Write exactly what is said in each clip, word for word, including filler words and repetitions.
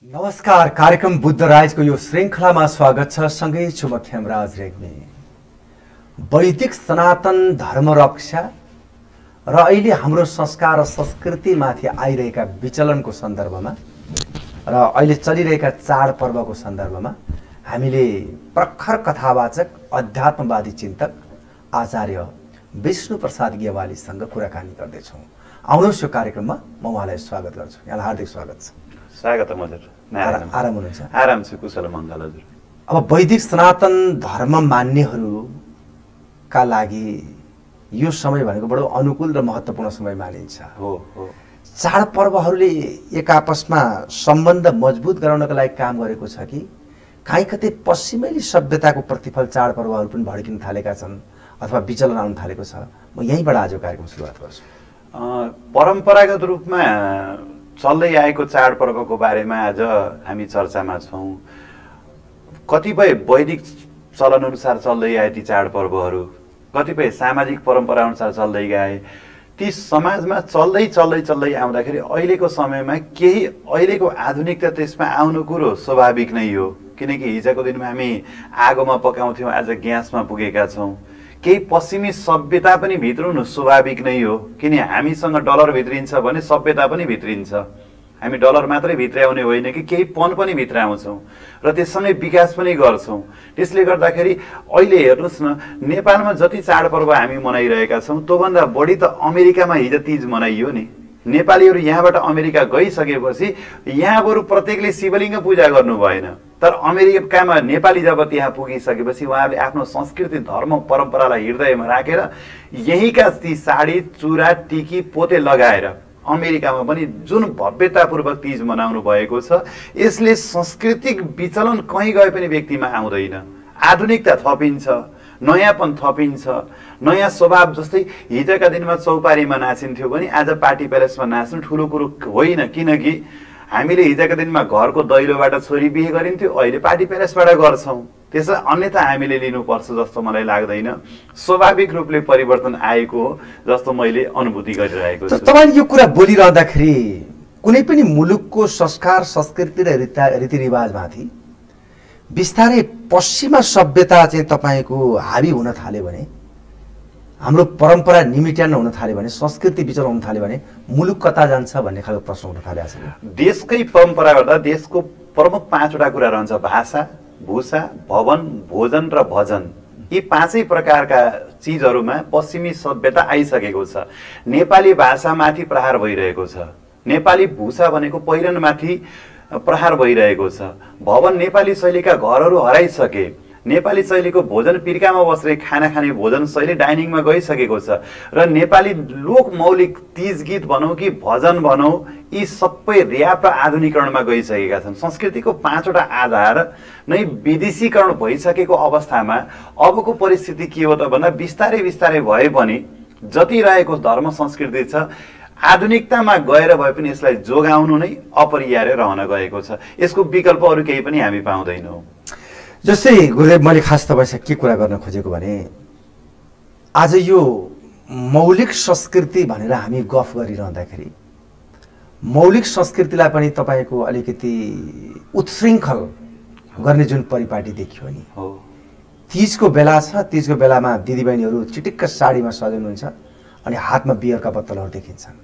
नमस्कार, कार्यक्रम बुद्ध राजको यो श्रृङ्खलामा स्वागत छ। सँगै छु म खेमराज रेग्मी। वैदिक सनातन धर्म रक्षा र अहिले हाम्रो संस्कार र संस्कृतिमाथि आइरहेका विचलनको सन्दर्भमा र अहिले चलिरहेका चाडपर्वको सन्दर्भमा हामीले प्रखर कथावाचक अध्यात्मवादी चिन्तक आचार्य विष्णु प्रसाद गेवालीसँग कुराकानी गर्दैछौँ। आउनुहोस् यो कार्यक्रममा म उहाँलाई स्वागत गर्छु। यहाँलाई हार्दिक स्वागत छ। स्वागतम हजुर। आराम हुनुहुन्छ? आराम छु, कुशल मङ्गल हजुर। अब वैदिक सनातन धर्म मान्नेहरूका लागि यो समय भनेको बडो अनुकूल र महत्त्वपूर्ण समय मानिन्छ। हो हो। चाडपर्वहरूले एक आपसमा सम्बन्ध मजबुत गराउनका लागि काम गरेको छ कि काहीँ कतै पश्चिमेली सभ्यताको प्रतिफल चाडपर्वहरू पनि भड्किन थालेका छन् अथवा विचलन आउन थालेको छ? म यहीँबाट आजको कार्यक्रम सुरुवात गर्छु। परम्परागत रूपमा चल्दै आएको चाडपर्वको बारेमा आज हामी चर्चामा छौँ। कतिपय वैदिक चलन अनुसार चल्दै आए ती चाडपर्वहरू, कतिपय सामाजिक परम्परा अनुसार चल्दै गए। ती समाजमा चल्दै चल्दै चल्दै आउँदाखेरि अहिलेको समयमा केही अहिलेको आधुनिकता त्यसमा आउनु कुरो स्वाभाविक नै हो, किनकि हिजोको दिनमा हामी आगोमा पकाउँथ्यौँ, आज ग्यासमा पुगेका छौँ। केही पश्चिमी सभ्यता पनि भित्रनु स्वाभाविक नै हो, किन हामीसँग डलर भित्रिन्छ भने सभ्यता पनि भित्रिन्छ। हामी डलर मात्रै भित्राउने होइन कि केही पन पनि भित्राउँछौँ र त्यससँगै विकास पनि गर्छौँ। त्यसले गर्दाखेरि अहिले हेर्नुहोस् न, नेपालमा जति चाडपर्व हामी मनाइरहेका छौँ त्योभन्दा बढी त अमेरिकामा हिजो तीज मनाइयो नि। नेपालीहरू यहाँबाट अमेरिका गइसकेपछि यहाँ बरु प्रत्येकले शिवलिङ्ग पूजा गर्नु भएन, तर अमेरिकामा नेपाली जब त्यहाँ पुगिसकेपछि उहाँहरूले आफ्नो संस्कृति धर्म परम्परालाई हृदयमा राखेर यहीँका ती साडी चुरा टिकी पोते लगाएर अमेरिकामा पनि जुन भव्यतापूर्वक तीज मनाउनु भएको छ, यसले सांस्कृतिक विचलन कहीँ गए पनि व्यक्तिमा आउँदैन। आधुनिकता थपिन्छ, नयाँपन थपिन्छ, नयाँ स्वभाव। जस्तै हिजोका दिनमा चौपारीमा नाचिन्थ्यो भने आज पार्टी प्यालेसमा नाच्नु ठुलो कुरो होइन, किनकि हामीले हिजोका दिनमा घरको दैलोबाट छोरी बिहे गरिन्थ्यो, अहिले पार्टी प्यालेसबाट गर्छौँ। त्यसलाई अन्यथा हामीले लिनुपर्छ जस्तो मलाई लाग्दैन। स्वाभाविक रूपले परिवर्तन आएको हो जस्तो मैले अनुभूति गरिरहेको छु। तपाईले यो कुरा बोलिरहँदाखेरि कुनै पनि मुलुकको संस्कार संस्कृति र रीतिरिवाजमाथि बिस्तारै पश्चिमा सभ्यता चाहिँ तपाईँको हावी हुन थाल्यो भने, हाम्रो परम्परा निमिट्यान हुन थाल्यो भने, संस्कृति विचलन हुन थाल्यो भने मुलुक कता जान्छ भन्ने खालको प्रश्न उठ्न थालेको छ। देशकै परम्परा गर्दा देशको प्रमुख पाँचवटा कुरा रहन्छ: भाषा, भूषा, भवन, भोजन र भजन। यी पाँचै प्रकारका चिजहरूमा पश्चिमी सभ्यता आइसकेको छ। नेपाली भाषामाथि प्रहार भइरहेको छ। नेपाली भूषा भनेको पहिरनमाथि प्रहार भइरहेको छ। भवन नेपाली शैलीका घरहरू हराइसके। नेपाली शैलीको भोजन पिर्कामा बसेर खाना खाने भोजन शैली डाइनिङमा गइसकेको छ। र नेपाली लोक मौलिक तीज गीत भनौँ कि भजन भनौँ, यी सबै र्याप र आधुनिकरणमा गइसकेका छन्। संस्कृतिको पाँचवटा आधार नै विदेशीकरण भइसकेको अवस्थामा अबको परिस्थिति के हो त भन्दा बिस्तारै बिस्तारै भए पनि जति रहेको धर्म संस्कृति छ आधुनिकतामा गएर भए पनि यसलाई जोगाउनु नै अपरिहार्य रहन गएको छ। यसको विकल्प अरू केही पनि हामी पाउँदैनौँ। जस्तै गुरुदेव, मैले खास तपाईँसँग के कुरा गर्न खोजेको भने आज यो मौलिक संस्कृति भनेर हामी गफ गरिरहँदाखेरि मौलिक संस्कृतिलाई पनि तपाईँको अलिकति उत्शृङ्खल गर्ने जुन परिपाटी देखियो नि, तीजको बेला छ, तीजको बेलामा दिदीबहिनीहरू चिटिक्क साडीमा सजाउनुहुन्छ अनि हातमा बियरका बोतलहरू देखिन्छन्।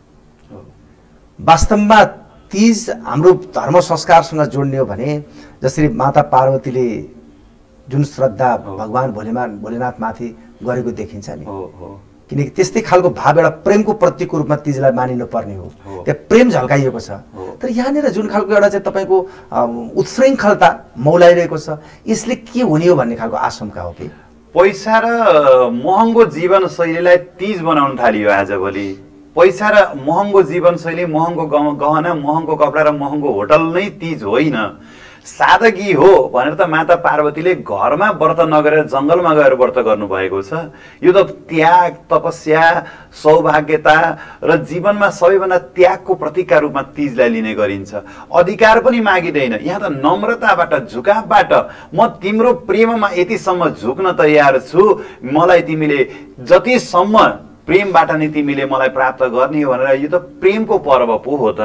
वास्तवमा तीज हाम्रो धर्म संस्कारसँग जोड्ने हो भने जसरी माता पार्वतीले जुन श्रद्धा भगवान भोलेनाथ भोलेनाथमाथि गरेको देखिन्छ नि, किनकि त्यस्तै खालको भाव एउटा प्रेमको प्रतीकको रूपमा तीजलाई मानिनु पर्ने हो। त्यो प्रेम झल्काइएको छ। तर यहाँनिर जुन खालको एउटा चाहिँ तपाईँको उत्शृङ्खलता मौलाइरहेको छ, यसले के हुने हो भन्ने खालको आशंका हो कि? पैसा र महँगो जीवनशैलीलाई तीज बनाउन थालियो आजभोलि। पैसा र महँगो जीवनशैली, महँगो गहना, महँगो कपडा र महँगो होटल नै तीज होइन। सादगी हो भनेर त माता पार्वतीले घरमा व्रत नगरेर जङ्गलमा गएर व्रत गर्नुभएको छ। यो त त्याग, तपस्या, सौभाग्यता र जीवनमा सबैभन्दा त्यागको प्रतीकका रूपमा तीजलाई लिने गरिन्छ। अधिकार पनि मागिँदैन, यहाँ त नम्रताबाट, झुकावबाट म तिम्रो प्रेममा यतिसम्म झुक्न तयार छु, मलाई तिमीले जतिसम्म प्रेमबाट नै तिमीले मलाई प्राप्त गर्ने हो भनेर। यो त प्रेमको पर्व पो हो त।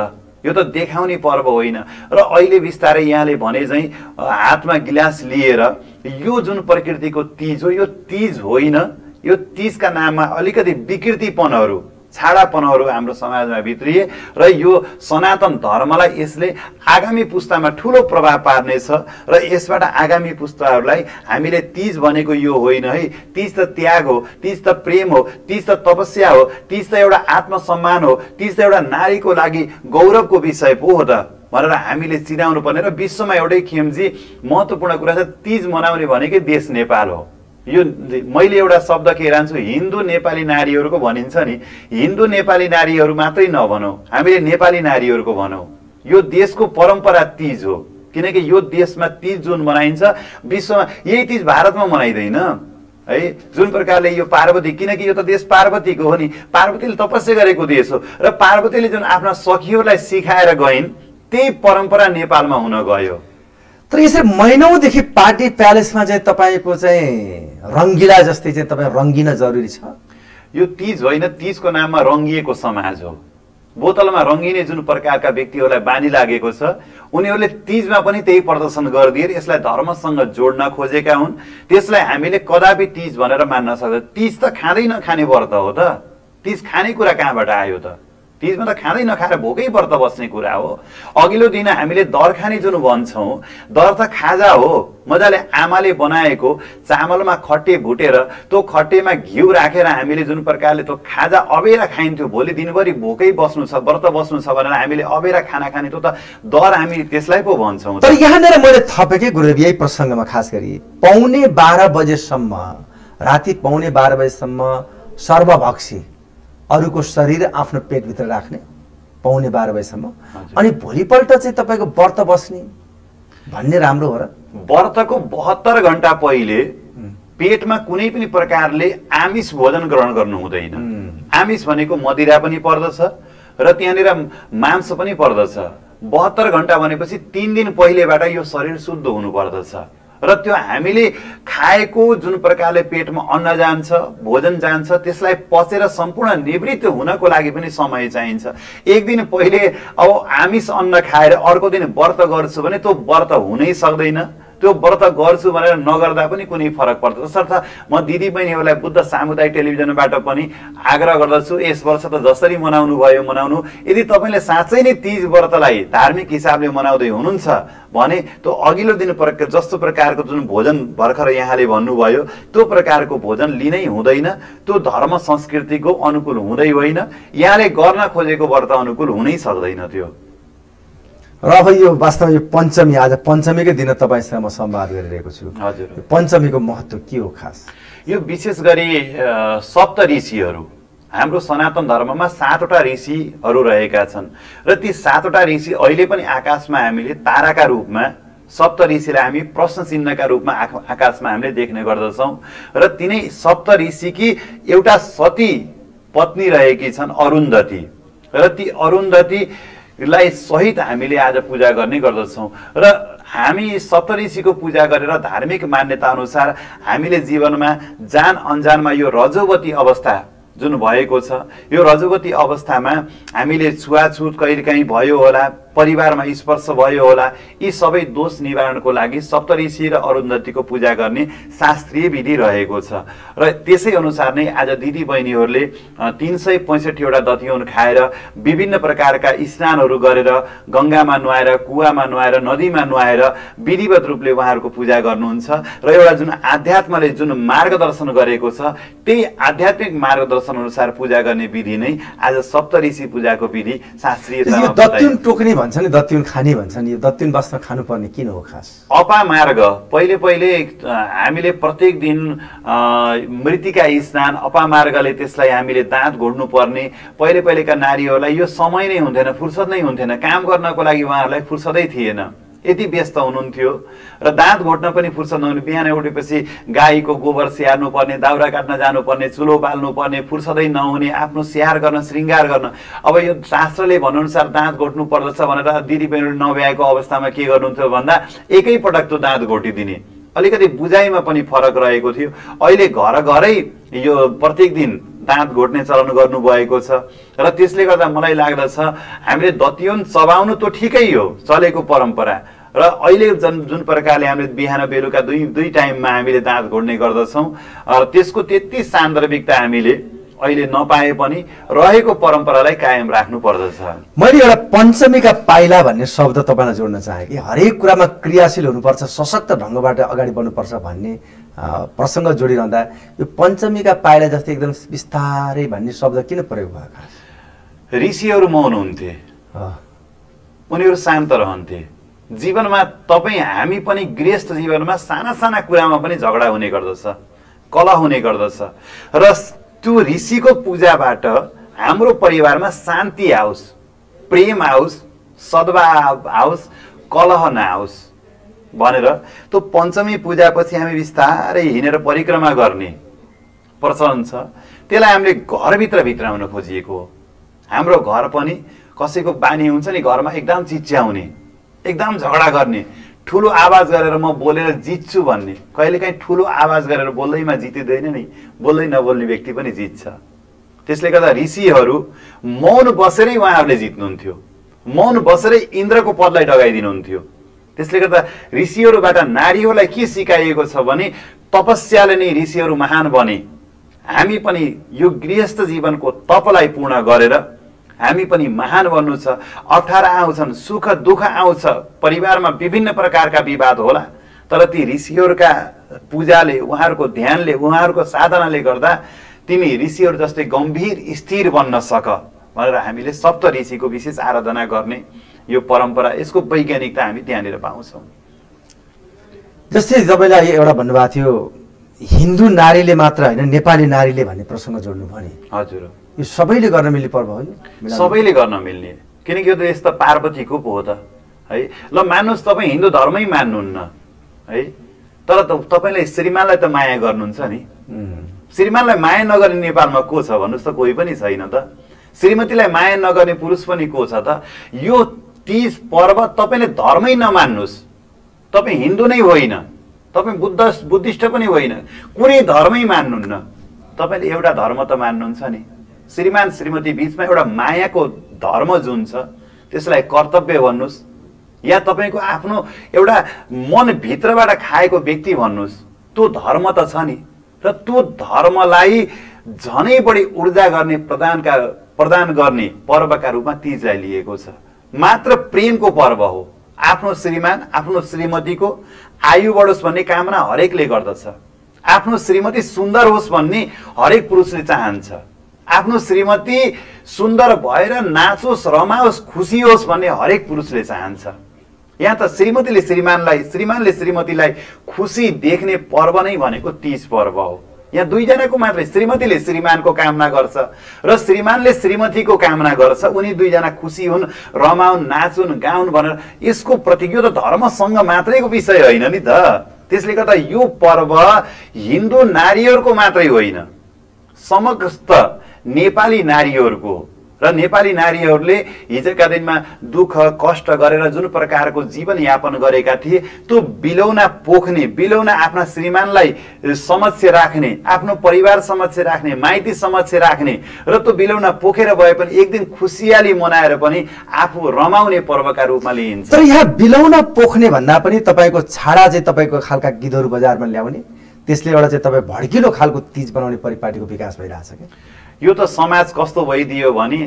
यो त देखाउने पर्व होइन। र अहिले बिस्तारै यहाँले भने चाहिँ हातमा गिलास लिएर यो जुन प्रकृतिको तीज हो यो तीज होइन, यो तीजका नाममा अलिकति विकृतिपनहरू छाडापनहरू हाम्रो समाजमा भित्रिए र यो सनातन धर्मलाई यसले आगामी पुस्तामा ठुलो प्रभाव पार्नेछ र यसबाट आगामी पुस्ताहरूलाई हामीले तीज भनेको यो होइन है, तीज त त्याग हो, तीज त प्रेम हो, तीज त तपस्या हो, तीज त एउटा आत्मसम्मान हो, तीज त एउटा नारीको लागि गौरवको विषय पो हो त भनेर हामीले चिनाउनु पर्ने। र विश्वमा एउटै खेमजी महत्त्वपूर्ण कुरा छ, तीज मनाउने भनेकै देश नेपाल हो। यो मैले एउटा शब्द के रान्छु, हिन्दू नेपाली नारीहरूको भनिन्छ नि, हिन्दू नेपाली नारीहरू मात्रै नभनौँ, हामीले नेपाली नारीहरूको भनौँ। यो देशको परम्परा तीज हो, किनकि यो देशमा तीज जुन मनाइन्छ विश्वमा यही तीज भारतमा मनाइँदैन है। जुन प्रकारले यो पार्वती, किनकि यो त देश पार्वतीको हो नि, पार्वतीले तपस्या गरेको देश हो र पार्वतीले जुन आफ्ना सखीहरूलाई सिकाएर गइन् त्यही परम्परा नेपालमा हुन गयो। तर यसरी महिनौदेखि पार्टी प्यालेसमा चाहिँ तपाईँको चाहिँ रङ्गिला जस्तै चाहिँ तपाईँ रङ्गिन जरुरी छ? यो तीज होइन, तीजको नाममा रङ्गिएको समाज हो। बोतलमा रङ्गिने जुन प्रकारका व्यक्तिहरूलाई बानी लागेको छ उनीहरूले तीजमा पनि त्यही प्रदर्शन गरिदिएर यसलाई धर्मसँग जोड्न खोजेका हुन्। त्यसलाई हामीले कदापि तीज भनेर मान्न सक्दैन। तीज त खाँदै नखाने व्रत हो त, तीज खाने कुरा कहाँबाट आयो त? तीजमा त खाँदै नखाएर भोकै व्रत बस्ने कुरा हो। अघिल्लो दिन हामीले दर खाने जुन भन्छौँ, दर त खाजा हो, मजाले आमाले बनाएको चामलमा खट्टे भुटेर त्यो खट्टेमा घिउ राखेर हामीले जुन प्रकारले त्यो खाजा अबेरा खाइन्थ्यो, भोलि दिनभरि भोकै बस्नु छ, व्रत बस्नु छ भनेर हामीले अबेरा खाना खाने, त्यो त दर हामी त्यसलाई पो भन्छौँ। तर यहाँनिर मैले थपेकै गुरुदेव यही प्रसङ्गमा खास गरी पौने बाह्र बजेसम्म, राति पौने बाह्र बजेसम्म सर्वभक्षी अरूको शरीर आफ्नो पेटभित्र राख्ने पौने बाह्र बजेसम्म, अनि भोलिपल्ट चाहिँ तपाईँको व्रत बस्ने भन्ने राम्रो हो र? व्रतको बहत्तर घण्टा पहिले पेटमा कुनै पनि प्रकारले आमिष भोजन ग्रहण गर्नु हुँदैन। आमिष भनेको मदिरा पनि पर्दछ र त्यहाँनिर मांस पनि पर्दछ। बहत्तर घण्टा भनेपछि तीन दिन पहिलेबाट यो शरीर शुद्ध हुनु पर्दछ र त्यो हामीले खाएको जुन प्रकारले पेटमा अन्न जान्छ, भोजन जान्छ, त्यसलाई पचेर सम्पूर्ण निवृत्त हुनको लागि पनि समय चाहिन्छ। एक दिन पहिले अब आमिष अन्न खाएर अर्को दिन व्रत गर्छु भने त्यो व्रत हुनै सक्दैन। त्यो व्रत गर्छु भनेर नगर्दा पनि कुनै फरक पर्दैन। तसर्थ म दिदी बहिनीहरूलाई बुद्ध सामुदायिक टेलिभिजनबाट पनि आग्रह गर्दछु, यस वर्ष त जसरी मनाउनु भयो मनाउनु। यदि तपाईँले साँच्चै नै तीज व्रतलाई धार्मिक हिसाबले मनाउँदै हुनुहुन्छ भने त्यो अघिल्लो दिन प्रकार जस्तो प्रकारको जुन भोजन भर्खर यहाँले भन्नुभयो त्यो प्रकारको भोजन लिनै हुँदैन। त्यो धर्म संस्कृतिको अनुकूल हुँदै होइन, यहाँले गर्न खोजेको व्रत अनुकूल हुनै सक्दैन त्यो। र अब यो वास्तवमा यो पञ्चमी, आज पञ्चमीकै दिन तपाईँसँग म संवाद गरिरहेको छु। हजुर, पञ्चमीको महत्त्व के हो खास? यो विशेष गरी सप्त ऋषिहरू, हाम्रो सनातन धर्ममा सातवटा ऋषिहरू रहेका छन् र ती सातवटा ऋषि अहिले पनि आकाशमा हामीले ताराका रूपमा, सप्त ऋषिलाई हामी प्रश्न चिन्हका रूपमा आकाशमा हामीले देख्ने गर्दछौँ। र तिनै सप्त ऋषिकी एउटा सती पत्नी रहेकी छन् अरुन्धती, र ती अरुन्धती लाई सहित हामीले आज पूजा गर्ने गर्दछौँ। र हामी सप्तऋषिको पूजा गरेर धार्मिक मान्यता अनुसार हामीले जीवनमा जान अनजानमा यो रजोवती अवस्था जुन भएको छ, यो रजोवती अवस्थामा हामीले छुवाछुत कहिलेकाहीँ भयो होला, परिवारमा स्पर्श भयो होला, यी सबै दोष निवारणको लागि सप्तऋषि र अरुन्धतीको पूजा गर्ने शास्त्रीय विधि रहेको छ। र त्यसै अनुसार नै आज दिदी बहिनीहरूले तीन सय पैँसठीवटा दतिउन खाएर विभिन्न प्रकारका स्नानहरू गरेर गङ्गामा नुहाएर, कुवामा नुहाएर, नदीमा नुहाएर विधिवत रूपले उहाँहरूको पूजा गर्नुहुन्छ। र एउटा जुन आध्यात्मले जुन मार्गदर्शन गरेको छ त्यही आध्यात्मिक मार्गदर्शन अनुसार पूजा गर्ने विधि नै आज सप्तऋषि पूजाको विधि शास्त्रीयतामा टोक्ने भन्छ नि, दत्युन खाने भन्छ नि, यो दत्युन वास्तवमा खानुपर्ने किन हो खास? अपामार्ग, पहिले पहिले हामीले प्रत्येक दिन मृत्तिका स्नान अपामार्गले त्यसलाई हामीले दाँत घोड्नु पर्ने। पहिले पहिलेका नारीहरूलाई यो समय नै हुन्थेन, फुर्सद नै हुन्थेन, काम गर्नको लागि उहाँहरूलाई फुर्सदै थिएन, यति व्यस्त हुनुहुन्थ्यो। र दाँत घोट्न पनि फुर्सद नहुने, बिहान उठेपछि गाईको गोबर स्याहार्नु पर्ने, दाउरा काट्न जानुपर्ने, चुलो बाल्नु पर्ने, फुर्सदै नहुने, आफ्नो स्याहार गर्न, श्रृङ्गार गर्न। अब यो शास्त्रले भन्नुअनुसार दाँत घोट्नु पर्दछ भनेर दिदी बहिनीहरू नभ्याएको अवस्थामा के गर्नुहुन्थ्यो भन्दा एकैपटक त्यो दाँत घोटिदिने, अलिकति बुझाइमा पनि फरक रहेको थियो। अहिले घर घरै यो प्रत्येक दिन दाँत घोट्ने चलन गर्नुभएको छ र त्यसले गर्दा मलाई लाग्दछ हामीले दतियोन चबाउनु त ठिकै हो, चलेको परम्परा। र अहिले जुन जुन प्रकारले हामीले बिहान बेलुका दुई दुई टाइममा हामीले दाँत घोट्ने गर्दछौँ र त्यसको त्यति सान्दर्भिकता हामीले अहिले नपाए पनि रहेको परम्परालाई कायम राख्नु पर्दछ। मैले एउटा पञ्चमीका पाइला भन्ने शब्द तपाईँलाई जोड्न चाहेँ कि हरेक कुरामा क्रियाशील हुनुपर्छ, सशक्त ढङ्गबाट अगाडि बढ्नुपर्छ भन्ने प्रसङ्ग जोडिरहँदा यो पञ्चमीका पाइला जस्तै एकदम बिस्तारै भन्ने शब्द किन प्रयोग भएको? ऋषिहरू मौन हुन्थे, उनीहरू शान्त रहन्थे। जीवनमा तपाईँ हामी पनि गृहस्थ जीवनमा साना साना कुरामा पनि झगडा हुने गर्दछ, कलह हुने गर्दछ र त्यो ऋषिको पूजाबाट हाम्रो परिवारमा शान्ति आओस्, प्रेम आओस्, सद्भाव आओस्, कलह नआओस् भनेर त्यो पञ्चमी पूजापछि हामी बिस्तारै हिँडेर परिक्रमा गर्ने प्रचलन छ। त्यसलाई हामीले घरभित्र भित्राउन खोजिएको हो। हाम्रो घर पनि कसैको बानी हुन्छ नि घरमा एकदम चिच्याउने, एकदम झगडा गर्ने, ठुलो आवाज गरेर म बोलेर जित्छु भन्ने। कहिलेकाहीँ ठुलो आवाज गरेर बोल्दैमा जितिँदैन नि, बोल्दै नबोल्ने व्यक्ति पनि जित्छ। त्यसले गर्दा ऋषिहरू मौन बसेरै उहाँहरूले जित्नुहुन्थ्यो, मौन बसेरै इन्द्रको पदलाई डगाइदिनुहुन्थ्यो। त्यसले गर्दा ऋषिहरूबाट नारीहरूलाई के सिकाइएको छ भने तपस्याले नै ऋषिहरू महान बने। हामी पनि यो गृहस्थ जीवनको तपलाई पूर्ण गरेर हामी पनि महान बन्नु छ। अप्ठ्यारा आउँछन्, सुख दुःख आउँछ, परिवारमा विभिन्न प्रकारका विवाद होला, तर ती ऋषिहरूका पूजाले, उहाँहरूको ध्यानले, उहाँहरूको साधनाले गर्दा तिमी ऋषिहरू जस्तै गम्भीर स्थिर बन्न सक भनेर हामीले सप्त ऋषिको विशेष आराधना गर्ने यो परम्परा, यसको वैज्ञानिकता हामी त्यहाँनिर पाउँछौँ। जस्तै तपाईँले एउटा भन्नुभएको थियो हिन्दू नारीले मात्र होइन नेपाली नारीले भन्ने प्रसङ्ग जोड्नु भने, हजुर यो सबैले गर्न मिल्ने पर्व हो? सबैले गर्न मिल्ने, किनकि यो त यस्तो पार्वतीको पो हो त है। ल मान्नुहोस् तपाईँ हिन्दू धर्मै मान्नुहुन्न है, तर तपाईँले श्रीमानलाई त माया गर्नुहुन्छ नि। श्रीमानलाई माया नगर्ने नेपालमा को छ भन्नुहोस् त? कोही पनि छैन त। श्रीमतीलाई माया नगर्ने पुरुष पनि को छ त? यो तीज पर्व तपाईँले धर्मै नमान्नुहोस्, तपाईँ हिन्दू नै होइन, तपाईँ बुद्ध बुद्धिस्ट पनि होइन, कुनै धर्मै मान्नुहुन्न, तपाईँले एउटा धर्म त मान्नुहुन्छ नि। श्रीमान श्रीमती बीचमा एउटा मायाको धर्म जुन छ त्यसलाई कर्तव्य भन्नुहोस् या तपाईँको आफ्नो एउटा मनभित्रबाट खाएको व्यक्ति भन्नुहोस्, त्यो धर्म त छ नि। र त्यो धर्मलाई झनै बढी ऊर्जा गर्ने प्रदानका प्रदान गर्ने पर्वका रूपमा तीजलाई लिएको छ। मात्र प्रेमको पर्व हो। आफ्नो श्रीमान आफ्नो श्रीमतीको आयु बढोस् भन्ने कामना हरेकले गर्दछ। आफ्नो श्रीमती सुन्दर होस् भन्ने हरेक पुरुषले चाहन्छ। आफ्नो श्रीमती सुन्दर भएर नाचोस्, रमाओस्, खुसी होस् भन्ने हरेक पुरुषले चाहन्छ। यहाँ त श्रीमतीले श्रीमानलाई, श्रीमानले श्रीमतीलाई खुसी देख्ने पर्व नै भनेको तीज पर्व हो। यहाँ दुईजनाको मात्रै, श्रीमतीले श्रीमानको कामना गर्छ र श्रीमानले श्रीमतीको कामना गर्छ, उनी दुईजना खुसी हुन्, रमाउन्, नाचुन्, गाउन् भनेर। यसको प्रतिज्ञा त धर्मसँग मात्रैको विषय होइन नि त। त्यसले गर्दा यो पर्व हिन्दू नारीहरूको मात्रै होइन, समस्त नेपाली नारीहरूको र नेपाली नारीहरूले हिजोका दिनमा दुःख कष्ट गरेर जुन प्रकारको जीवन यापन गरेका थिए त्यो बिलौना पोख्ने, बिलौना आफ्ना श्रीमानलाई समक्ष राख्ने, आफ्नो परिवार समक्ष राख्ने, माइती समक्ष राख्ने र त्यो बिलौना पोखेर भए पनि एक दिन खुसियाली मनाएर पनि आफू रमाउने पर्वका रूपमा लिइन्छ। तर यहाँ बिलौना पोख्ने भन्दा पनि तपाईँको छाडा चाहिँ तपाईँको खालका गीतहरू बजारमा ल्याउने, त्यसले एउटा चाहिँ तपाईँ भड्किलो खालको तीज बनाउने परिपाटीको विकास भइरहेछ क्या। यो त समाज कस्तो भइदियो भने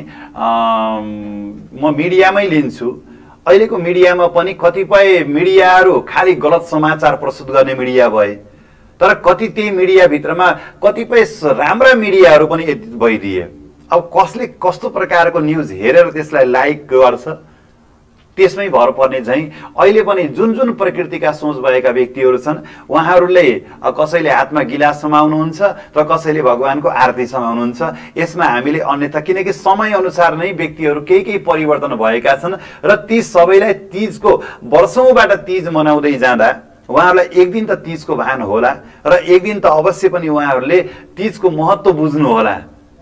म मिडियामै लिन्छु। अहिलेको मिडियामा पनि कतिपय मिडियाहरू खालि गलत समाचार प्रस्तुत गर्ने मिडिया भए, तर कति त्यही मिडियाभित्रमा कतिपय राम्रा मिडियाहरू पनि भइदिए। अब कसले कस्तो प्रकारको न्युज हेरेर त्यसलाई लाइक गर्छ त्यसमै भर पर्ने झैँ अहिले पनि जुन जुन प्रकृतिका सोच भएका व्यक्तिहरू छन् उहाँहरूले कसैले हातमा गिलास समाउनुहुन्छ र कसैले भगवानको आरती समाउनुहुन्छ। यसमा हामीले अन्यथा, किनकि समय अनुसार नै व्यक्तिहरू केही केही परिवर्तन भएका छन् र ती सबैलाई तीजको वर्षौँबाट तीज मनाउँदै जाँदा उहाँहरूलाई एक दिन त तीजको भान होला र एक दिन त अवश्य पनि उहाँहरूले तीजको महत्त्व बुझ्नु होला।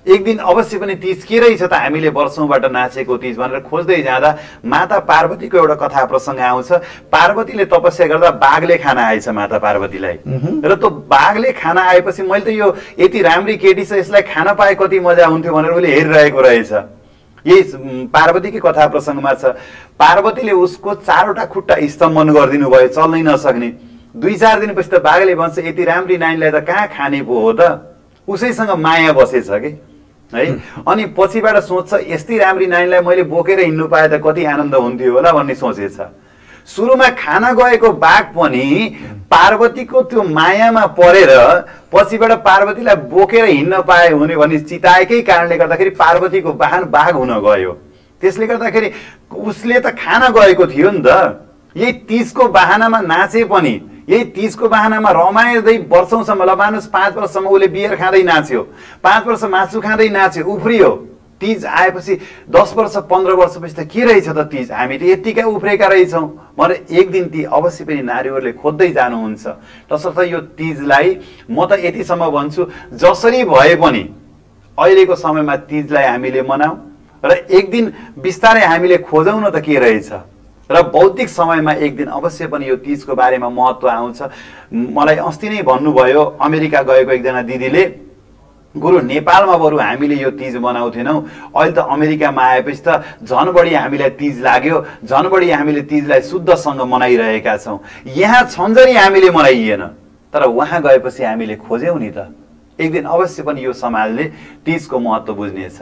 एक दिन अवश्य पनि तीज के रहेछ त हामीले वर्षौँबाट नाचेको तीज भनेर खोज्दै जाँदा माता पार्वतीको एउटा कथा प्रसङ्ग आउँछ। पार्वतीले तपस्या गर्दा बाघले खाना आएछ माता पार्वतीलाई, र त्यो बाघले खाना आएपछि मैले त यो यति राम्री केटी छ, यसलाई खान पाए कति मजा हुन्थ्यो भनेर उसले हेरिरहेको रहेछ। यही पार्वतीकै कथा प्रसङ्गमा छ। पार्वतीले उसको चारवटा खुट्टा स्तम्भन गरिदिनु भयो, चल्नै नसक्ने। दुई चार दिनपछि त बाघले भन्छ यति राम्री नानीलाई त कहाँ खाने पो हो त, उसैसँग माया बसेछ कि है। अनि पछिबाट सोच्छ यस्तै राम्री नानीलाई मैले बोकेर हिँड्नु पाए त कति आनन्द हुन्थ्यो होला भन्ने सोचेछ। सुरुमा खान गएको बाघ पनि पार्वतीको त्यो मायामा परेर पछिबाट पार्वतीलाई बोकेर हिँड्न पाए हुने भनी चिताएकै कारणले गर्दाखेरि पार्वतीको वाहन बाघ हुन गयो। त्यसले गर्दाखेरि उसले त खान गएको थियो नि त। यही तीजको बहानामा नाचे पनि, यही तीजको बहानामा रमाइँदै वर्षौँसम्म, ल मानुस पाँच वर्षसम्म उसले बियर खाँदै नाच्यो, पाँच वर्ष मासु खाँदै नाच्यो, उफ्रियो। तीज आएपछि दस वर्ष पन्ध्र वर्षपछि त के रहेछ त तीज, हामी त यत्तिकै उफ्रेका रहेछौँ भनेर एक दिन ती अवश्य पनि नारीहरूले खोज्दै जानुहुन्छ। तसर्थ यो तीजलाई म त यतिसम्म भन्छु, जसरी भए पनि अहिलेको समयमा तीजलाई हामीले मनाऊ र एक दिन बिस्तारै हामीले खोजौँ न त के रहेछ। र बौद्धिक समयमा एक दिन अवश्य पनि यो तीजको बारेमा महत्त्व आउँछ। मलाई अस्ति नै भन्नुभयो अमेरिका गएको एकजना दिदीले, गुरु नेपालमा बरु हामीले यो तीज मनाउँथेनौँ, अहिले त अमेरिकामा आएपछि त झन् बढी हामीलाई तीज लाग्यो, झन् बढी हामीले तीजलाई शुद्धसँग मनाइरहेका छौँ। यहाँ छन्जरी हामीले मनाइएन, तर वहाँ गएपछि हामीले खोज्यौँ नि त। एक दिन अवश्य पनि यो समाजले तीजको महत्त्व बुझ्नेछ।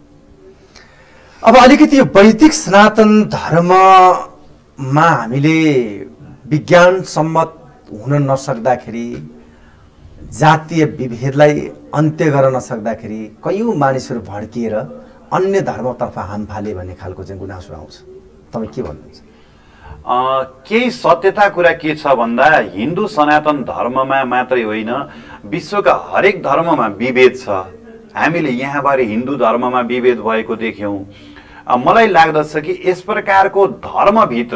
अब अलिकति यो वैदिक सनातन धर्ममा हामीले विज्ञान सम्मत हुन नसक्दाखेरि, जातीय विभेदलाई अन्त्य गर्न नसक्दाखेरि कयौँ मानिसहरू भड्किएर अन्य धर्मतर्फ हाम फाले भन्ने खालको चाहिँ गुनासो आउँछ। तपाईँ के भन्नुहुन्छ? केही सत्यता कुरा के छ भन्दा हिन्दू सनातन धर्ममा मात्रै होइन, विश्वका हरेक धर्ममा विभेद छ। हामीले यहाँबारे हिन्दू धर्ममा विभेद भएको देख्यौँ। मलाई लाग्दछ कि यस प्रकारको धर्मभित्र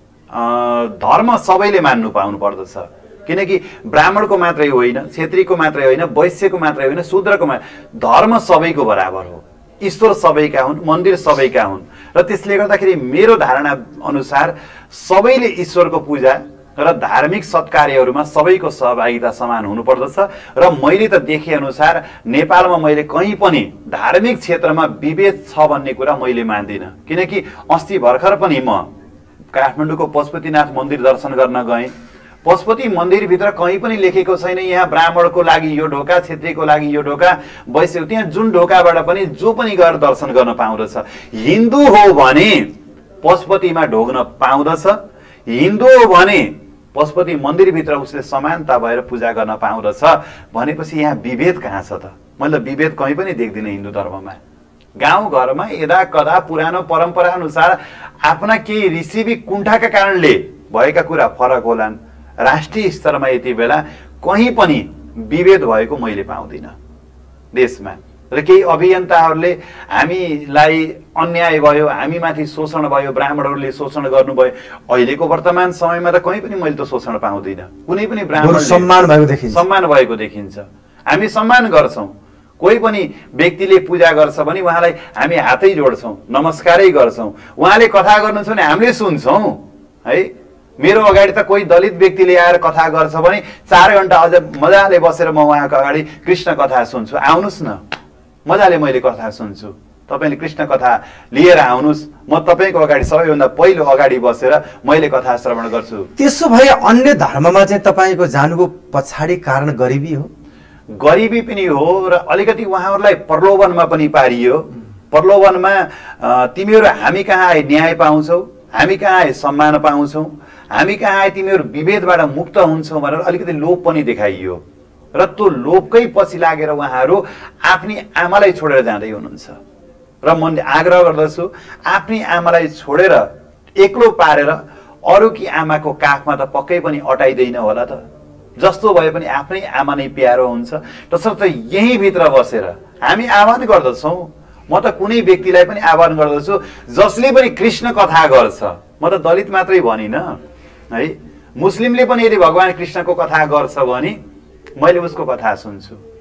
धर्म सबैले मान्नु पाउनु पर्दछ, किनकि ब्राह्मणको मात्रै होइन, क्षेत्रीको मात्रै होइन, वैश्यको मात्रै होइन, शूद्रको मात्रै, धर्म सबैको बराबर हो। ईश्वर सबैका हुन्, मन्दिर सबैका हुन्। र त्यसले गर्दाखेरि मेरो धारणा अनुसार सबैले ईश्वरको पूजा र धार्मिक सत्कार्यहरूमा सबैको सहभागिता समान हुनुपर्दछ। र मैले त देखे अनुसार नेपालमा मैले कहीँ पनि धार्मिक क्षेत्रमा विभेद छ भन्ने कुरा मैले मान्दिनँ। किनकि अस्ति भर्खर पनि म काठमाडौँको पशुपतिनाथ मन्दिर दर्शन गर्न गएँ। पशुपति मन्दिरभित्र कहीँ पनि लेखेको छैन यहाँ ब्राह्मणको लागि यो ढोका, क्षेत्रीको लागि यो ढोका, वैश्य, त्यहाँ जुन ढोकाबाट पनि जो पनि गएर दर्शन गर्न पाउँदछ। हिन्दू हो भने पशुपतिमा ढोग्न पाउँदछ, हिन्दू हो भने पशुपति मन्दिरभित्र उसले समानता भएर पूजा गर्न पाउँदछ भनेपछि यहाँ विभेद कहाँ छ त? मैले विभेद कहीँ पनि देख्दिनँ हिन्दू धर्ममा। गाउँघरमा यदा कदा पुरानो परम्परा अनुसार आफ्ना केही ऋषिवी कुण्ठाका कारणले भएका कुरा फरक होलान्। राष्ट्रिय स्तरमा यति बेला कहीँ पनि विभेद भएको मैले पाउँदिनँ देशमा। र केही अभियन्ताहरूले हामीलाई अन्याय भयो, हामीमाथि शोषण भयो, ब्राह्मणहरूले शोषण गर्नुभयो। अहिलेको वर्तमान समयमा त कहीँ पनि मैले त शोषण पाउँदिनँ। कुनै पनि ब्राह्मण सम्मान भएको देखिन्छ, सम्मान भएको देखिन्छ। हामी सम्मान गर्छौँ। कोही पनि व्यक्तिले पूजा गर्छ भने उहाँलाई हामी हातै जोड्छौँ, नमस्कारै गर्छौँ। उहाँले कथा गर्नुहुन्छ भने हामीले सुन्छौँ है। मेरो अगाडि त कोही दलित व्यक्तिले आएर कथा गर्छ भने चार घन्टा अझ मजाले बसेर म उहाँको अगाडि कृष्ण कथा सुन्छु। आउनुहोस् न, मजाले मैले कथा सुन्छु, तपाईँले कृष्ण कथा लिएर आउनुहोस्, म तपाईँको अगाडि सबैभन्दा पहिलो अगाडि बसेर मैले कथा श्रवण गर्छु। त्यसो भए अन्य धर्ममा चाहिँ तपाईँको जानुको पछाडि कारण गरिबी हो? गरिबी पनि हो र अलिकति उहाँहरूलाई प्रलोभनमा पनि पारियो। प्रलोभनमा तिमीहरू हामी कहाँ आए न्याय पाउँछौ, हामी कहाँ आए सम्मान पाउँछौ, हामी कहाँ आए तिमीहरू विभेदबाट मुक्त हुन्छौ भनेर अलिकति लोभ पनि देखाइयो। र त्यो लोभकै पछि लागेर उहाँहरू आफ्नी आमालाई छोडेर जाँदै हुनुहुन्छ। र म आग्रह गर्दछु आफ्नी आमालाई छोडेर एक्लो पारेर अरूकी आमाको काखमा त पक्कै पनि अटाइदैन होला त। जस्तो भए पनि आफ्नै आमा नै प्यारो हुन्छ। तसर्थ यही भित्र बसेर हामी आह्वान गर्दछौँ। म त कुनै व्यक्तिलाई पनि आह्वान गर्दछु जसले पनि कृष्ण कथा गर्छ, म त दलित मात्रै भनिनँ है, मुस्लिमले पनि यदि भगवान कृष्णको कथा गर्छ भने मैले उसको कथा सुन्छु।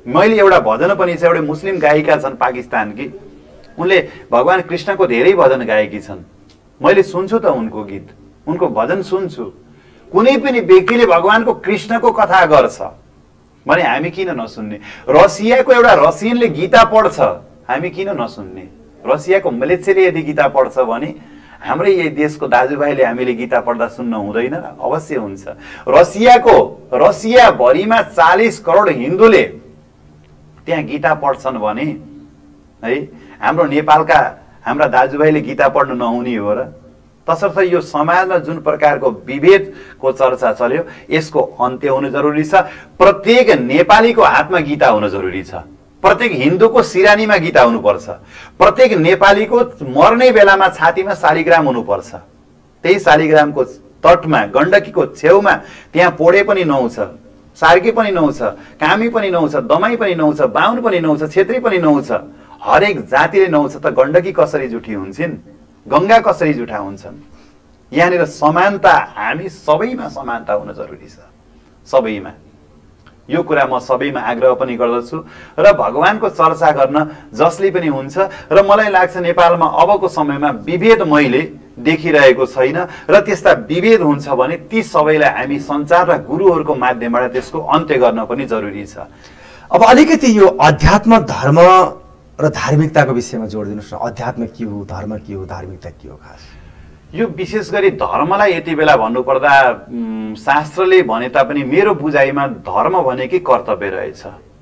मैले एउटा भजन पनि छ, एउटा मुस्लिम गायिका छन् पाकिस्तानकी, उनले भगवान कृष्णको धेरै भजन गाएकी छन्। मैले सुन्छु त उनको गीत, उनको भजन सुन्छु। कुनै पनि व्यक्तिले भगवानको कृष्णको कथा गर्छ भने हामी किन नसुन्ने? रसियाको एउटा रसियनले गीता पढ्छ, हामी किन नसुन्ने? रसियाको मलेसियाले यदि गीता पढ्छ भने हाम्रै यही देशको दाजुभाइले हामीले गीता पढ्दा सुन्न हुँदैन? अवश्य हुन्छ। रसियाको रसियाभरिमा चालिस करोड हिन्दूले त्यहाँ गीता पढ्छन् भने है हाम्रो नेपालका हाम्रा दाजुभाइले गीता पढ्नु नहुने हो र? तसर्थ यो समाजमा जुन प्रकारको विभेदको चर्चा चल्यो यसको अन्त्य हुनु जरुरी छ। प्रत्येक नेपालीको हातमा गीता हुनु जरुरी छ। प्रत्येक हिन्दूको सिरानीमा गीता हुनुपर्छ। प्रत्येक नेपालीको मर्ने बेलामा छातीमा शालिग्राम हुनुपर्छ। त्यही शालिग्रामको तटमा गण्डकीको छेउमा त्यहाँ पोडे पनि नहुन्छ, सार्की पनि नहुन्छ, कामी पनि नहुन्छ, दमाई पनि नहुन्छ, बाहुन पनि नहुन्छ, छेत्री पनि नहुन्छ। हरेक जातिले नहुन्छ त गण्डकी कसरी जुठी हुन्छन्? गंगा कसरी जुठा हुन्छन्? यहाँनिर समानता, हामी सबैमा समानता हुन जरुरी छ। सबैमा यो कुरा म सबैमा आग्रह पनि गर्दछु र भगवानको चर्चा गर्न जसले पनि हुन्छ। र मलाई लाग्छ नेपालमा अबको समयमा विभेद मैले देखिरहेको छैन र त्यस्ता विभेद हुन्छ भने ती सबैलाई हामी सञ्चार र गुरुहरूको माध्यमबाट त्यसको अन्त्य गर्न पनि जरुरी छ। अब अलिकति यो अध्यात्म, धर्म र धार्मिकताको विषयमा जोड दिनुस् न। अध्यात्म के हो, धर्म के हो, धार्मिकता के हो? खास यो विशेष गरी धर्मलाई यति बेला भन्नुपर्दा शास्त्रले भने तापनि मेरो बुझाइमा धर्म भनेकै कर्तव्य रहेछ।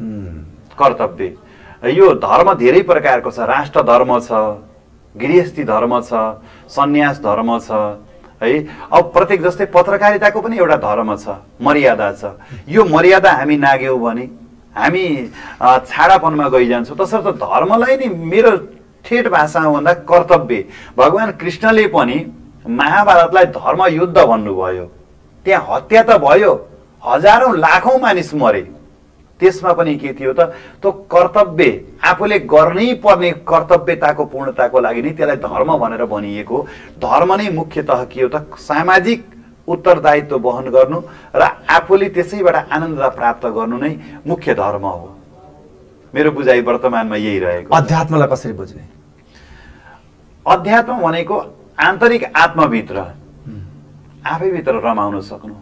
कर्तव्य। यो धर्म धेरै प्रकारको छ। राष्ट्र धर्म छ, गृहस्थी धर्म छ, सन्यास धर्म छ है। अब प्रत्येक जस्तै पत्रकारिताको पनि एउटा धर्म छ, मर्यादा छ। यो मर्यादा हामी नाग्यौँ भने हामी छाडापनमा गइजान्छौँ। तसर्थ धर्मलाई नै मेरो ठेट भाषामा भन्दा कर्तव्य। भगवान कृष्णले पनि महाभारतलाई धर्म युद्ध भन्नुभयो। त्यहाँ हत्या त भयो, हजारौं लाखौं मानिस मरे, त्यसमा पनि के थियो त? त्यो कर्तव्य आफूले गर्नै पर्ने कर्तव्यताको पूर्णताको लागि नै त्यसलाई धर्म भनेर भनिएको। धर्म नै मुख्यतः के हो त? सामाजिक उत्तरदायित्व वहन गर्नु र आफूले त्यसैबाट आनन्द प्राप्त गर्नु नै मुख्य धर्म हो। मेरो बुझाइ वर्तमानमा यही रहेको। अध्यात्मलाई कसरी बुझ्ने? अध्यात्म भनेको आन्तरिक आत्माभित्र आफैभित्र रमाउन सक्नु,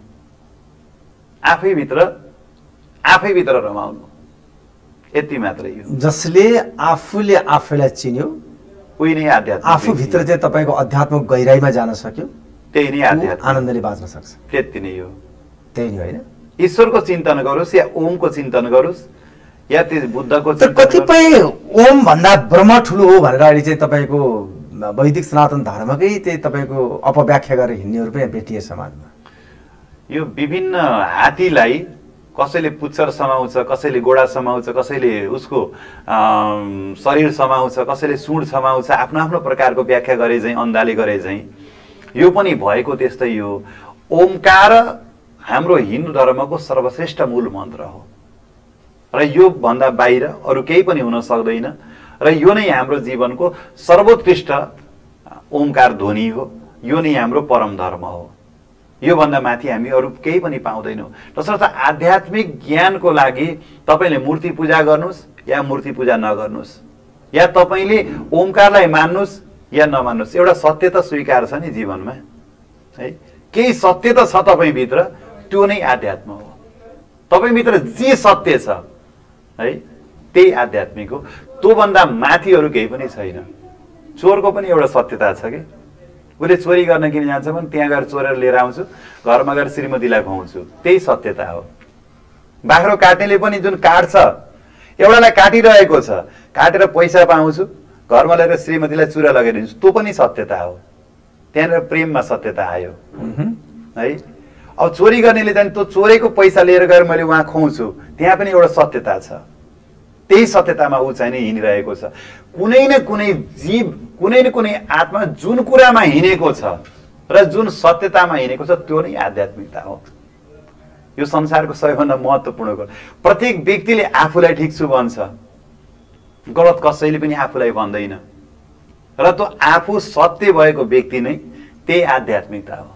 आफैभित्र आफैभित्र रमाउनु, यति मात्रै हो। जसले आफूले आफैलाई चिन्यो उही नै आध्यात्म। आफूभित्र चाहिँ तपाईको अध्यात्म गहिराइमा जान सक्यो, त्यही नै आध्यात्म। आनन्दले बाँच्न सक्छ, त्यति नै हो। त्यही नै होइन? ईश्वरको चिन्तन गरोस् या ओमको चिन्तन गरोस् या त्यो बुद्धको चिन्तन। कतिपय ओम भन्दा ब्रह्म ठुलो हो भनेर अहिले चाहिँ तपाईको वैदिक सनातन धर्मकै त्यही तपाईको अपव्याख्या गरेर हिँड्नेहरू पनि भेटिए समाजमा। यो विभिन्न हात्तीलाई कसैले पुच्छर समाउँछ, कसैले गोडा समाउँछ, कसैले उसको शरीर समाउँछ, कसैले सुँड समाउँछ, आफ्नो आफ्नो प्रकारको व्याख्या गरे चाहिँ अन्धाले गरे चाहिँ। यो पनि भएको त्यस्तै हो। ओमकार हाम्रो हिन्दू धर्मको सर्वश्रेष्ठ मूल मन्त्र हो र यो भन्दा बाहिर अरु केही पनि हुन सक्दैन र यो नै हाम्रो जीवनको सर्वोत्कृष्ट ओमकार ध्वनि हो। यो नै हाम्रो परम धर्म हो। यो भन्दा माथि हामी अरु केही पनि पाउँदैनौं। तसर्थ आध्यात्मिक ज्ञानको लागि तपाईले मूर्ति पूजा गर्नुस् या मूर्ति पूजा नगर्नुस्, या तपाईले ओमकारलाई मान्नुस् या नमान्नुस्, एउटा सत्य त स्वीकार छ नि जीवनमा है। केही सत्य त छ तपाई भित्र, त्यो नै आध्यात्म हो। तपाई भित्र जे सत्य छ है त्यही आध्यात्मिक हो। त्यो भन्दा माथि अरु केही पनि छैन। चोरको पनि एउटा सत्यता छ के, उले चोरी गर्न किन जान्छ भने त्यहाँ गएर चोरेर लिएर आउँछु, घरमा गएर श्रीमतीलाई खुवाउँछु, त्यही सत्यता हो। बाख्रो काट्नेले पनि जुन काट्छ, एउटालाई काटिरहेको छ, काटेर पैसा पाउँछु, घरमा ल्याएर श्रीमतीलाई चुरा लगाइदिन्छु, त्यो पनि सत्यता हो। त्यहाँनिर प्रेममा सत्यता आयो है। अब चोरी गर्नेले चाहिँ त्यो चोरेको पैसा लिएर गएर मैले उहाँ खुवाउँछु, त्यहाँ पनि एउटा सत्यता छ। त्यही सत्यतामा ऊ चाहिँ नै हिँडिरहेको छ। कुनै न कुनै जीव, कुनै न कुनै आत्मा जुन कुरामा हिँडेको छ र जुन सत्यतामा हिँडेको छ त्यो नै आध्यात्मिकता हो। यो संसारको सबैभन्दा महत्त्वपूर्ण कुरा। प्रत्येक व्यक्तिले आफूलाई ठिक छु भन्छ, गलत कसैले पनि आफूलाई भन्दैन र त्यो आफू सत्य भएको व्यक्ति नै त्यही आध्यात्मिकता हो।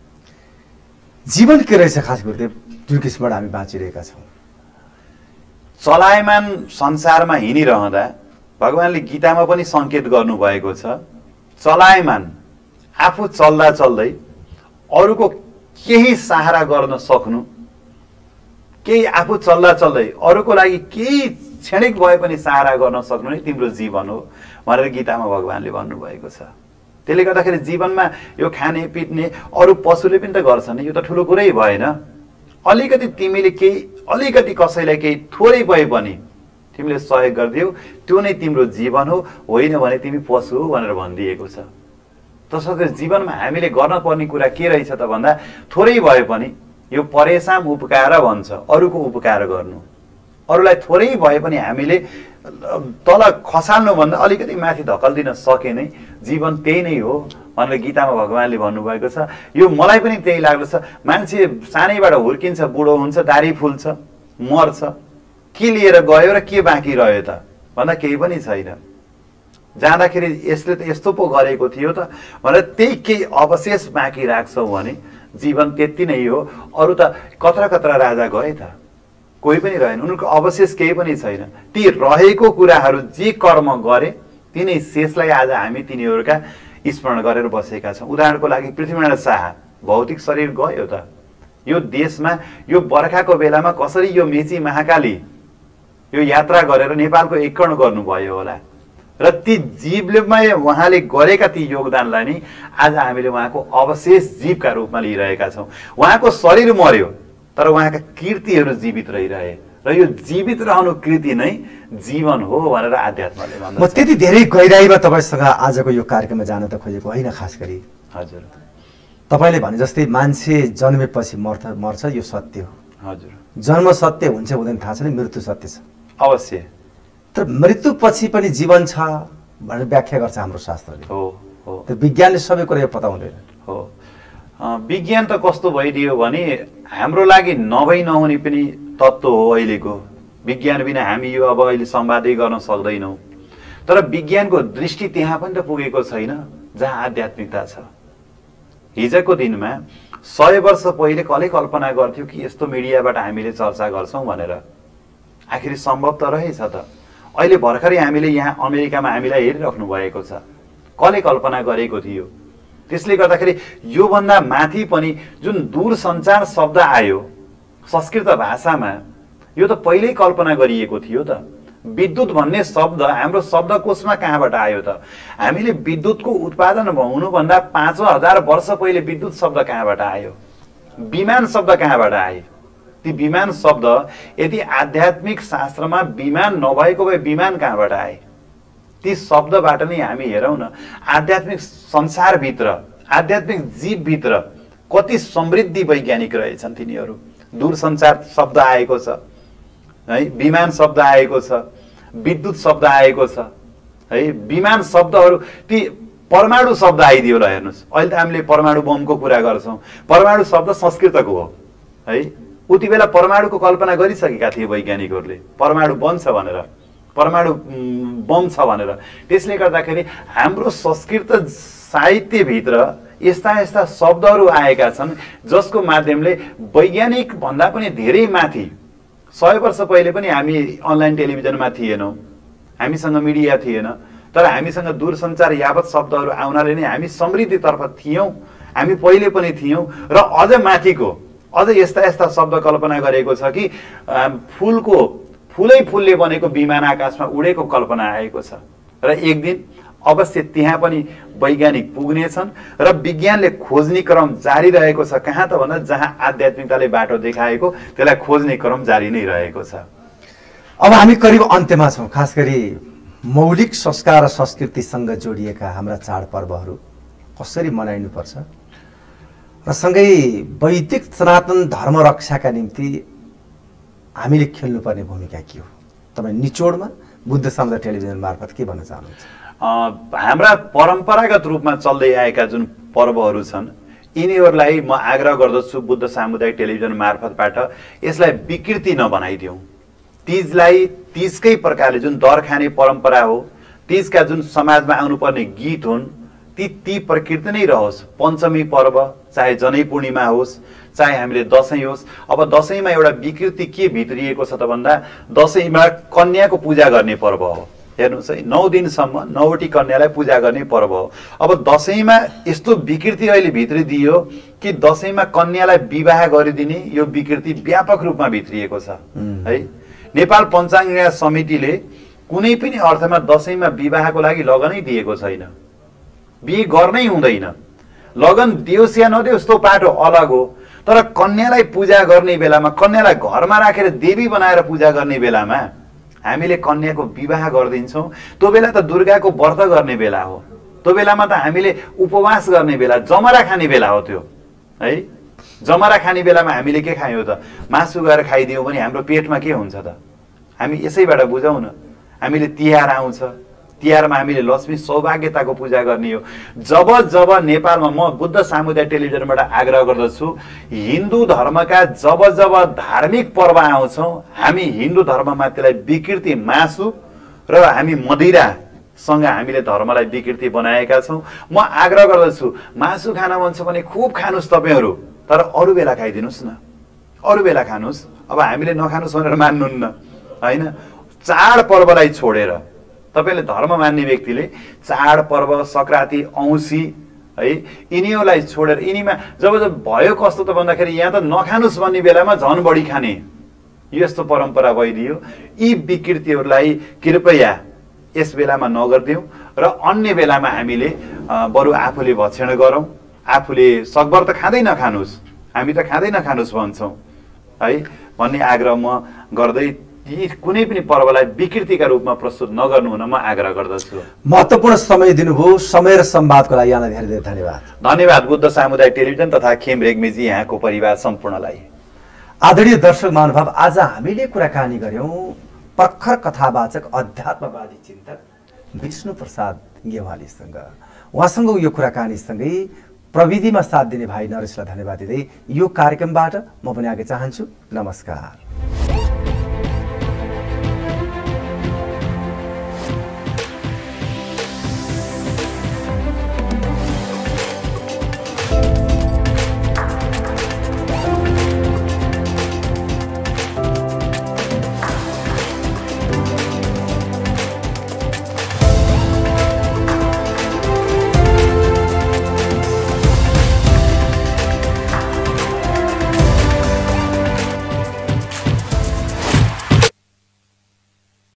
जीवन के रहेछ खास गुरुदेव, जुन किसिमबाट हामी बाँचिरहेका छौँ? चलायमान संसारमा हिँडिरहँदा भगवानले गीतामा पनि सङ्केत गर्नुभएको छ, चलायमान आफू चल्दा चल्दै अरूको केही सहारा गर्न सक्नु, केही आफू चल्दा चल्दै अरूको लागि केही क्षणिक भए पनि सहारा गर्न सक्नु नै तिम्रो जीवन हो भनेर गीतामा भगवानले भन्नुभएको छ। त्यसले गर्दाखेरि जीवनमा यो खाने पिट्ने अरू पशुले पनि त गर्छन्, यो त ठुलो कुरै भएन। अलिकति तिमीले केही अलिकति कसैलाई केही थोरै भए पनि तिमीले सहयोग गरिदियौ, त्यो नै तिम्रो जीवन हो, होइन भने तिमी पशु हो भनेर भनिदिएको छ। त्यसैले जीवनमा हामीले गर्न पर्ने कुरा के रहेछ त भन्दा थोरै भए पनि यो परेशान उपकार भन्छ, अरूको उपकार गर्नु। अरूलाई थोरै भए पनि हामीले तल खसाल्नुभन्दा अलिकति माथि धकल्दिन सके नै जीवन त्यही नै हो भनेर गीतामा भगवानले भन्नुभएको छ। यो मलाई पनि त्यही लाग्दछ। मान्छे सानैबाट हुर्किन्छ, बुढो हुन्छ, दारी फुल्छ, मर्छ, के लिएर गयो र के बाँकी रह्यो त भन्दा केही पनि छैन। जाँदाखेरि यसले त यस्तो पो गरेको थियो त भनेर त्यही केही अवशेष बाँकी राख्छौ भने जीवन त्यति नै हो। अरू त कत्रा कत्रा राजा गए त, कोही पनि रहेन, उनीहरूको अवशेष केही पनि छैन। ती रहेको कुराहरू जे कर्म गरे तिनै शेषलाई आज हामी तिनीहरूका स्मरण गरेर बसेका छौँ। उदाहरणको लागि पृथ्वीनारायण शाह भौतिक शरीर गयो त, यो देशमा यो बर्खाको बेलामा कसरी यो मेची महाकाली यो यात्रा गरेर नेपालको एकीकरण गर्नुभयो होला र ती जीवले उहाँले गरेका ती योगदानलाई नै आज हामीले उहाँको अवशेष जीवका रूपमा लिइरहेका छौँ। उहाँको शरीर मर्यो तर उहाँका कृतिहरू जीवित रहिरहे र यो जीवित रहनु कृति नै जीवन हो भनेर आध्यात्मले भन्छ। म त्यति धेरै गहिराईमा तपाईँसँग आजको यो कार्यक्रममा जान त खोजेको होइन। खास गरी हजुर तपाईँले भने जस्तै मान्छे जन्मेपछि मर्छ मर्छ यो सत्य हो। हजुर जन्म सत्य हुन्छ हुँदैन थाहा छैन, मृत्यु सत्य छ अवश्य। तर मृत्युपछि पनि जीवन छ भनेर व्याख्या गर्छ हाम्रो शास्त्रले। हो हो त्यो विज्ञानले सबै कुरा पता हुँदैन। हो विज्ञान त कस्तो भइदियो भने हाम्रो लागि नभई नहुने पनि तत्त्व हो अहिलेको। विज्ञान बिना हामी यो अब अहिले सम्वादै गर्न सक्दैनौँ। तर विज्ञानको दृष्टि त्यहाँ पनि त पुगेको छैन जहाँ आध्यात्मिकता छ। हिजोको दिनमा सय वर्ष पहिले कसले कल्पना गर्थ्यो कि यस्तो मिडियाबाट हामीले चर्चा गर्छौँ भनेर? आखिर सम्भव त रहेछ त। अहिले भर्खरै हामीले यहाँ अमेरिकामा हामीलाई हेरिराख्नु भएको छ, कसले कल्पना गरेको थियो? त्यसले गर्दाखेरि योभन्दा माथि पनि जुन दूरसञ्चार शब्द आयो संस्कृत भाषामा, यो त पहिल्यै कल्पना गरिएको थियो त। विद्युत भन्ने शब्द हाम्रो शब्दकोशमा कहाँबाट आयो त? हामीले विद्युतको उत्पादन हुनुभन्दा पाँचौँ हजार वर्ष पहिले विद्युत शब्द कहाँबाट आयो? विमान शब्द कहाँबाट आयो? ती विमान शब्द यदि आध्यात्मिक शास्त्रमा विमान नभएको भए विमान कहाँबाट आए? ती शब्दबाट नै हामी हेरौँ न आध्यात्मिक संसारभित्र, आध्यात्मिक जीवभित्र कति समृद्धि वैज्ञानिक रहेछन् तिनीहरू। दूरसञ्चार शब्द आएको छ है, विमान शब्द आएको छ, विद्युत शब्द आएको छ है। विमान शब्दहरू ती परमाणु शब्द आइदियो ल हेर्नुहोस्। अहिले त हामीले परमाणु बमको कुरा गर्छौँ, परमाणु शब्द संस्कृतको हो है। उति बेला परमाणुको कल्पना गरिसकेका थिए वैज्ञानिकहरूले, परमाणु बन्छ भनेर, परमाणु बम छ भनेर। त्यसले गर्दाखेरि हाम्रो संस्कृत साहित्यभित्र यस्ता यस्ता शब्दहरू आएका छन् जसको माध्यमले वैज्ञानिक भन्दा पनि धेरै माथि। सय वर्ष पहिले पनि हामी अनलाइन टेलिभिजनमा थिएनौँ, हामीसँग मिडिया थिएन, तर हामीसँग दूरसञ्चार यावत शब्दहरू आउनाले नै हामी समृद्धितर्फ थियौँ। हामी पहिले पनि थियौँ र अझ माथिको अझ यस्ता यस्ता शब्द कल्पना गरेको छ कि फुलको फुलै फुलले बनेको विमान आकाशमा उडेको कल्पना आएको छ। र एक दिन अवश्य त्यहाँ पनि वैज्ञानिक पुग्नेछन् र विज्ञानले खोज्ने क्रम जारी रहेको छ। कहाँ त भन्दा जहाँ आध्यात्मिकताले बाटो देखाएको त्यसलाई खोज्ने क्रम जारी नै रहेको छ। अब हामी करिब अन्त्यमा छौँ। खास गरी मौलिक संस्कार र संस्कृतिसँग जोडिएका हाम्रा चाडपर्वहरू कसरी मनाइनुपर्छ र सँगै वैदिक सनातन धर्म रक्षाका निम्ति हामीले खेल्नुपर्ने भूमिका के हो? तपाईँ निचोडमा बुद्ध समुदाय टेलिभिजन मार्फत के भन्न चाहनुहुन्छ? हाम्रा परम्परागत रूपमा चल्दै आएका जुन पर्वहरू छन् यिनीहरूलाई म आग्रह गर्दछु बुद्ध सामुदायिक टेलिभिजन मार्फतबाट यसलाई विकृति नबनाइदिउँ। तीजलाई तीजकै प्रकारले जुन दर खाने परम्परा हो, तीजका जुन समाजमा आउनुपर्ने गीत हुन् ती ती प्रकृति नै रहोस्। पञ्चमी पर्व चाहे जनै पूर्णिमा होस्, चाहे हामीले दसैँ होस्। अब दसैँमा एउटा विकृति के भित्रिएको छ त भन्दा दसैँमा कन्याको पूजा गर्ने पर्व हो। हेर्नुहोस् है, नौ दिनसम्म नौवटी कन्यालाई पूजा गर्ने पर्व हो। अब दसैँमा यस्तो विकृति अहिले भित्रिदियो कि दसैँमा कन्यालाई विवाह गरिदिने यो विकृति व्यापक रूपमा भित्रिएको छ है। नेपाल पञ्चाङ्ग समितिले कुनै पनि अर्थमा दसैँमा विवाहको लागि लगनै दिएको छैन। बिहे गर्नै हुँदैन। लगन दियोस् या नदियोस् त्यो पाटो अलग हो, तर कन्यालाई पूजा गर्ने बेलामा, कन्यालाई घरमा राखेर देवी बनाएर पूजा गर्ने बेलामा हामीले कन्याको विवाह गरिदिन्छौँ। त्यो बेला त दुर्गाको व्रत गर्ने बेला हो। त्यो बेलामा त हामीले उपवास गर्ने बेला, जमरा खाने बेला हो त्यो है। जमरा खाने बेलामा हामीले के खायौँ त? मासु गएर खाइदियौँ भने हाम्रो पेटमा के हुन्छ त? हामी यसैबाट बुझौँ न। हामीले तिहार आउँछ, तिहारमा हामीले लक्ष्मी सौभाग्यताको पूजा गर्ने हो। जब जब नेपालमा, म बुद्ध सामुदायिक टेलिभिजनबाट आग्रह गर्दछु, हिन्दू धर्मका जब जब धार्मिक पर्व आउँछौँ हामी हिन्दू धर्ममा त्यसलाई विकृति मासु र हामी मदिरासँग हामीले धर्मलाई विकृति बनाएका छौँ। म आग्रह गर्दछु, मासु खान मन छ भने खुब खानुहोस् तपाईँहरू, तर अरू बेला खाइदिनुहोस् न, अरू बेला खानुहोस्। अब हामीले नखानुहोस् भनेर मान्नुहुन्न होइन। चाड पर्वलाई छोडेर तपाईँले धर्म मान्ने व्यक्तिले चाड पर्व, सङ्क्रान्ति, औँसी है, यिनीहरूलाई छोडेर यिनीमा जब जब भयो कस्तो त भन्दाखेरि यहाँ त नखानुहोस् भन्ने बेलामा झन् बढी खाने यस्तो परम्परा भइदियो। यी विकृतिहरूलाई कृपया यस बेलामा नगरिदिउँ र अन्य बेलामा हामीले बरु आफूले भक्षण गरौँ। आफूले सकभर त खाँदै नखानुहोस्, हामी त खाँदै नखानुहोस् भन्छौँ है भन्ने आग्रह म गर्दै यी कुनै पनि पर्वलाई विकृतिका रूपमा प्रस्तुत नगर्नु हुन म आग्रह गर्दछु। महत्त्वपूर्ण समय दिनुभयो। समय र संवादको लागि यहाँलाई धेरै धेरै धन्यवाद। धन्यवाद बुद्ध सामुदायिक टेलिभिजन तथा खेम रेग्मीजी, यहाँको परिवार सम्पूर्णलाई। आदरणीय दर्शक महानुभाव, आज हामीले कुराकानी गर्यौँ प्रखर कथावाचक अध्यात्मवादी चिन्तक विष्णु प्रसाद गेवालीसँग। उहाँसँग यो कुराकानीसँगै प्रविधिमा साथ दिने भाइ नरेशलाई धन्यवाद दिँदै यो कार्यक्रमबाट म पनि आगे चाहन्छु। नमस्कार।